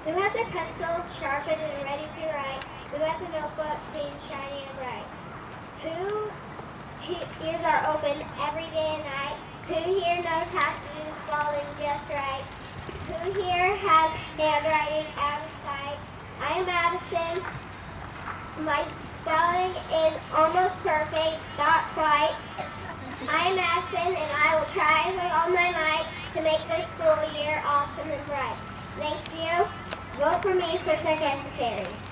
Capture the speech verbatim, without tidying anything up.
Who has their pencils sharpened and ready to write? Who has a notebook clean, shiny, and bright? Who ears are open every day and night? Who here knows how to do spelling just right? Who here has handwriting out of sight? I am Madison. My spelling is almost perfect, not quite. I am Madison, and I will try with all my might to make this school year awesome and bright. Thank you. Vote for me for secretary.